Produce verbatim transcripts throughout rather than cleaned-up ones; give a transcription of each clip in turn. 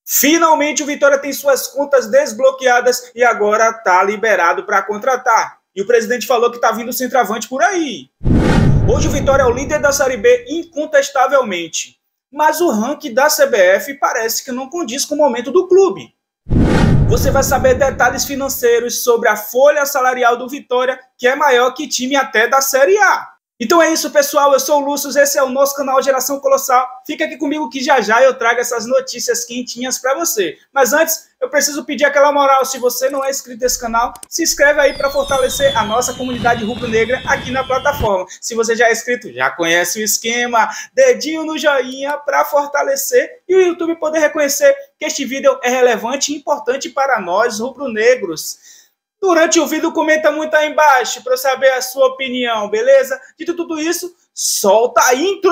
Finalmente o Vitória tem suas contas desbloqueadas e agora está liberado para contratar. E o presidente falou que está vindo centroavante por aí. Hoje o Vitória é o líder da Série B incontestavelmente. Mas o ranking da C B F parece que não condiz com o momento do clube. Você vai saber detalhes financeiros sobre a folha salarial do Vitória, que é maior que time até da Série A. Então é isso, pessoal. Eu sou o Lúcio, esse é o nosso canal Geração Colossal. Fica aqui comigo que já já eu trago essas notícias quentinhas para você. Mas antes, eu preciso pedir aquela moral. Se você não é inscrito nesse canal, se inscreve aí para fortalecer a nossa comunidade rubro-negra aqui na plataforma. Se você já é inscrito, já conhece o esquema. Dedinho no joinha para fortalecer e o YouTube poder reconhecer que este vídeo é relevante e importante para nós rubro-negros. Durante o vídeo, comenta muito aí embaixo para eu saber a sua opinião, beleza? Dito tudo isso, solta a intro!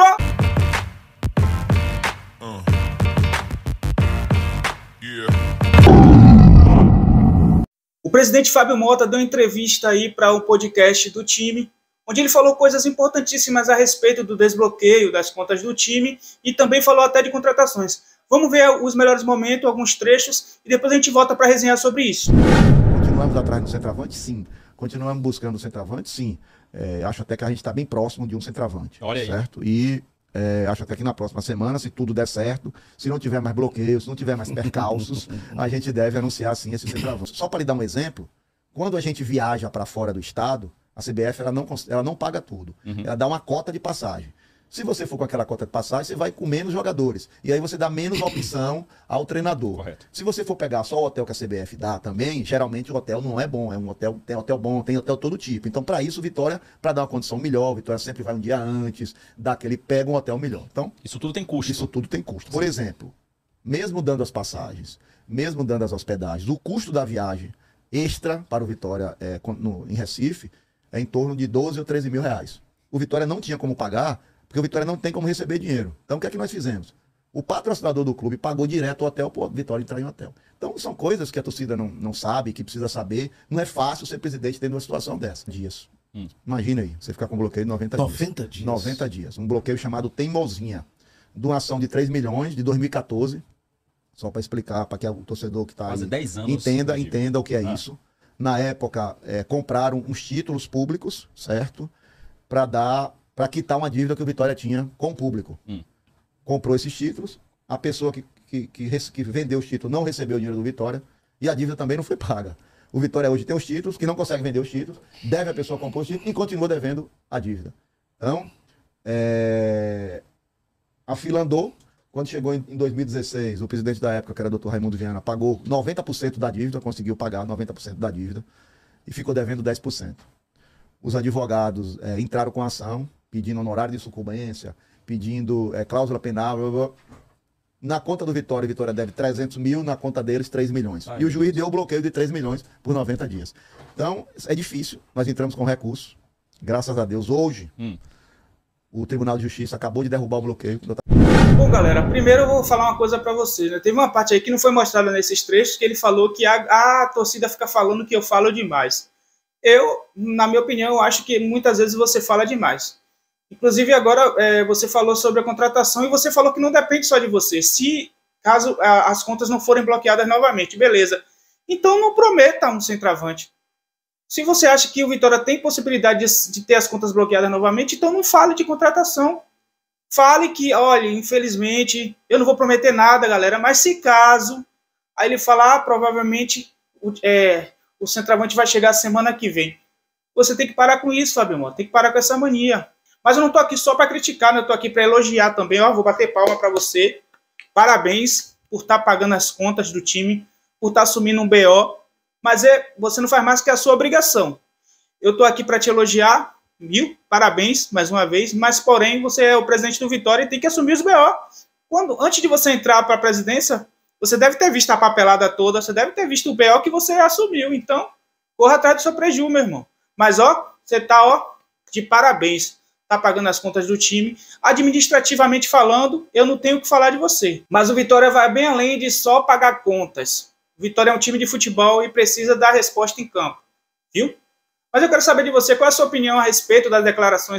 Uh. Yeah. O presidente Fábio Mota deu entrevista aí para o podcast do time, onde ele falou coisas importantíssimas a respeito do desbloqueio das contas do time e também falou até de contratações. Vamos ver os melhores momentos, alguns trechos, e depois a gente volta para resenhar sobre isso. Continuamos atrás do centroavante? Sim. Continuamos buscando o centroavante? Sim. É, acho até que a gente está bem próximo de um centroavante. Olha aí. Certo? E é, acho até que na próxima semana, se tudo der certo, se não tiver mais bloqueios, se não tiver mais percalços, a gente deve anunciar sim esse centroavante. Só para lhe dar um exemplo, quando a gente viaja para fora do estado, a C B F ela não, ela não paga tudo. Uhum. Ela dá uma cota de passagem. Se você for com aquela cota de passagem, você vai com menos jogadores. E aí você dá menos opção ao treinador. Correto. Se você for pegar só o hotel que a C B F dá também, geralmente o hotel não é bom. É um hotel, tem hotel bom, tem hotel todo tipo. Então, para isso, o Vitória, para dar uma condição melhor, o Vitória sempre vai um dia antes, dá aquele, pega um hotel melhor. Então, isso tudo tem custo. Isso tudo tem custo. Por exemplo, mesmo dando as passagens, mesmo dando as hospedagens, o custo da viagem extra para o Vitória é, no, em Recife é em torno de doze ou treze mil reais. O Vitória não tinha como pagar, porque o Vitória não tem como receber dinheiro. Então, o que é que nós fizemos? O patrocinador do clube pagou direto o hotel para o Vitória entrar em hotel. Então, são coisas que a torcida não, não sabe, que precisa saber. Não é fácil ser presidente tendo uma situação dessa. Dias. Hum. Imagina aí, você ficar com um bloqueio de noventa dias. noventa dias? noventa dias. Um bloqueio chamado Teimosinha. De uma ação de três milhões de dois mil e quatorze. Só para explicar, para que o torcedor que está aí dez anos, entenda, entenda o que é ah. isso. Na época, é, compraram uns títulos públicos, certo? Para dar... para quitar uma dívida que o Vitória tinha com o público. Hum. Comprou esses títulos, a pessoa que, que, que, que vendeu os títulos não recebeu o dinheiro do Vitória e a dívida também não foi paga. O Vitória hoje tem os títulos, que não consegue vender os títulos, deve a pessoa comprar os títulos e continua devendo a dívida. Então, é... a fila andou. Quando chegou em dois mil e dezesseis, o presidente da época, que era o doutor Raimundo Viana, pagou noventa por cento da dívida, conseguiu pagar noventa por cento da dívida e ficou devendo dez por cento. Os advogados é, entraram com a ação, pedindo honorário de sucumbência, pedindo é, cláusula penal. Blá, blá. Na conta do Vitória, Vitória deve trezentos mil, na conta deles três milhões. Ai, e o juiz Deus. deu o bloqueio de três milhões por noventa dias. Então, é difícil. Nós entramos com recurso. Graças a Deus, hoje, hum. o Tribunal de Justiça acabou de derrubar o bloqueio. Bom, galera, primeiro eu vou falar uma coisa para vocês. Né? Teve uma parte aí que não foi mostrada nesses trechos, que ele falou que a, a torcida fica falando que eu falo demais. Eu, na minha opinião, eu acho que muitas vezes você fala demais. Inclusive, agora é, você falou sobre a contratação e você falou que não depende só de você. Se, caso a, as contas não forem bloqueadas novamente, beleza. Então, não prometa um centroavante. Se você acha que o Vitória tem possibilidade de, de ter as contas bloqueadas novamente, então não fale de contratação. Fale que, olha, infelizmente, eu não vou prometer nada, galera, mas se caso, aí ele falar, ah, provavelmente o, é, o centroavante vai chegar semana que vem. Você tem que parar com isso, Fábio Mota, tem que parar com essa mania. Mas eu não tô aqui só para criticar, né? Eu tô aqui para elogiar também, ó, vou bater palma para você. Parabéns por estar tá pagando as contas do time, por estar tá assumindo um B O, mas é, você não faz mais que a sua obrigação. Eu tô aqui para te elogiar, viu? Parabéns mais uma vez, mas porém você é o presidente do Vitória e tem que assumir os B O. Quando, antes de você entrar para a presidência, você deve ter visto a papelada toda, você deve ter visto o B O que você assumiu, então corra atrás do seu prejuízo, meu irmão. Mas ó, você tá ó, de parabéns. Tá pagando as contas do time. Administrativamente falando, eu não tenho o que falar de você. Mas o Vitória vai bem além de só pagar contas. O Vitória é um time de futebol e precisa dar resposta em campo. Viu? Mas eu quero saber de você, qual é a sua opinião a respeito das declarações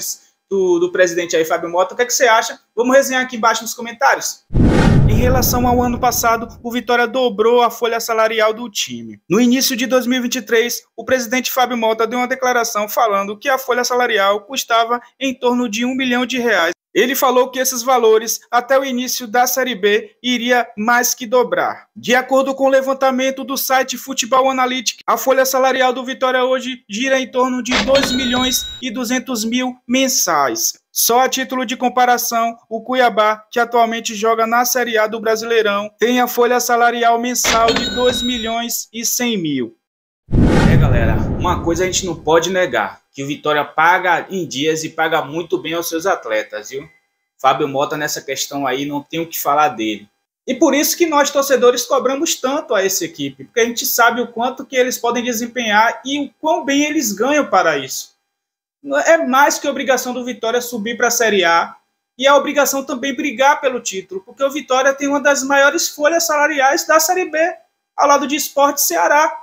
do, do presidente aí, Fábio Mota. O que é que você acha? Vamos resenhar aqui embaixo nos comentários. Em relação ao ano passado, o Vitória dobrou a folha salarial do time. No início de dois mil e vinte e três, o presidente Fábio Mota deu uma declaração falando que a folha salarial custava em torno de um milhão de reais. Ele falou que esses valores, até o início da Série B, iria mais que dobrar. De acordo com o levantamento do site Futebol Analytics, a folha salarial do Vitória hoje gira em torno de dois milhões e duzentos mil mensais. Só a título de comparação, o Cuiabá, que atualmente joga na Série A do Brasileirão, tem a folha salarial mensal de dois milhões e cem mil. É, galera, uma coisa a gente não pode negar, que o Vitória paga em dias e paga muito bem aos seus atletas, viu? Fábio Mota nessa questão aí, não tem o que falar dele. E por isso que nós, torcedores, cobramos tanto a essa equipe, porque a gente sabe o quanto que eles podem desempenhar e o quão bem eles ganham para isso. É mais que obrigação do Vitória subir para a Série A e a obrigação também brigar pelo título, porque o Vitória tem uma das maiores folhas salariais da Série B, ao lado de Sport e Ceará.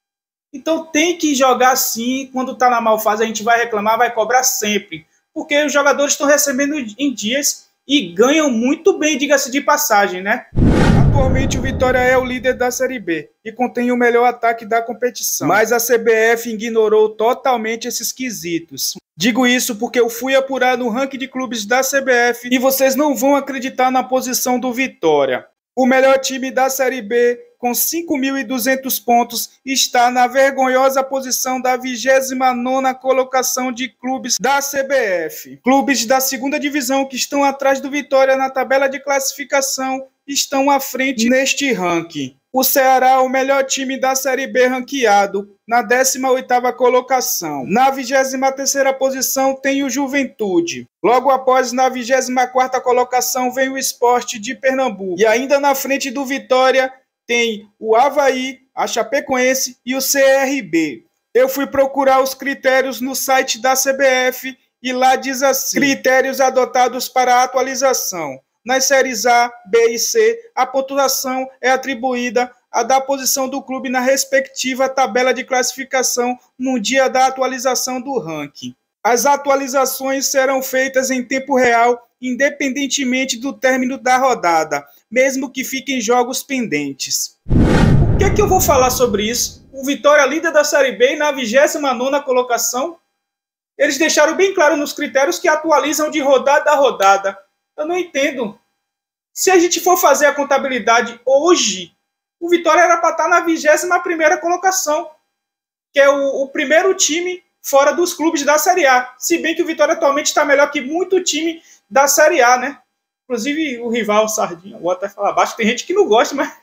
Então tem que jogar assim, quando está na mal fase a gente vai reclamar, vai cobrar sempre, porque os jogadores estão recebendo em dias e ganham muito bem, diga-se de passagem, né? Atualmente o Vitória é o líder da Série B e contém o melhor ataque da competição. Mas a C B F ignorou totalmente esses quesitos. Digo isso porque eu fui apurar no ranking de clubes da C B F e vocês não vão acreditar na posição do Vitória. O melhor time da Série B, com cinco mil e duzentos pontos, está na vergonhosa posição da vigésima nona colocação de clubes da C B F. Clubes da segunda divisão que estão atrás do Vitória na tabela de classificação estão à frente neste ranking. O Ceará, o melhor time da Série B ranqueado, na décima oitava colocação. Na vigésima terceira posição tem o Juventude. Logo após, na vigésima quarta colocação, vem o Sport de Pernambuco. E ainda na frente do Vitória tem o Avaí, a Chapecoense e o C R B. Eu fui procurar os critérios no site da C B F e lá diz assim: critérios adotados para a atualização. Nas séries A, B e C, a pontuação é atribuída à da posição do clube na respectiva tabela de classificação no dia da atualização do ranking. As atualizações serão feitas em tempo real, independentemente do término da rodada, mesmo que fiquem jogos pendentes. O que é que eu vou falar sobre isso? O Vitória líder da Série B na vigésima nona colocação. Eles deixaram bem claro nos critérios que atualizam de rodada a rodada. Eu não entendo. Se a gente for fazer a contabilidade hoje, o Vitória era para estar na vigésima primeira colocação, que é o, o primeiro time fora dos clubes da Série A. Se bem que o Vitória atualmente está melhor que muito time da Série A, né? Inclusive o rival, o Sardinha, vou até falar baixo, tem gente que não gosta, mas...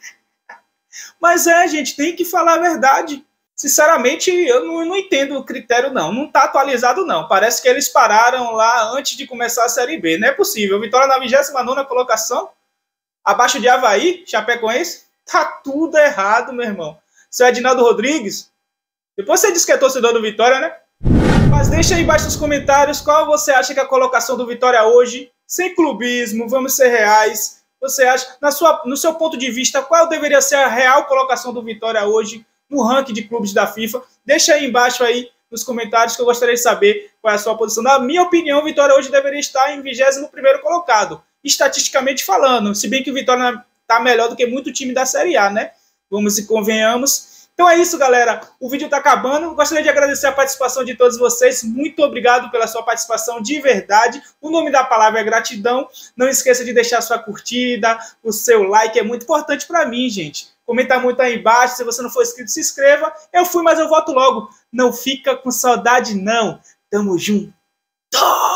mas é, gente, tem que falar a verdade. Sinceramente, eu não, não entendo o critério, não. Não está atualizado, não. Parece que eles pararam lá antes de começar a Série B. Não é possível. Vitória na vigésima nona colocação, abaixo de Avaí, Chapecoense. Tá tudo errado, meu irmão. Seu Edinaldo Rodrigues, depois você diz que é torcedor do Vitória, né? Mas deixa aí embaixo nos comentários qual você acha que é a colocação do Vitória hoje, sem clubismo, vamos ser reais. Você acha, na sua, no seu ponto de vista, qual deveria ser a real colocação do Vitória hoje no ranking de clubes da FIFA? Deixa aí embaixo aí nos comentários que eu gostaria de saber qual é a sua posição. Na minha opinião, o Vitória hoje deveria estar em vigésimo primeiro colocado, estatisticamente falando, se bem que o Vitória está melhor do que muito time da Série A, né? Vamos e convenhamos. Então é isso, galera. O vídeo está acabando. Gostaria de agradecer a participação de todos vocês. Muito obrigado pela sua participação de verdade. O nome da palavra é gratidão. Não esqueça de deixar sua curtida, o seu like. É muito importante para mim, gente. Comenta muito aí embaixo. Se você não for inscrito, se inscreva. Eu fui, mas eu volto logo. Não fica com saudade, não. Tamo junto.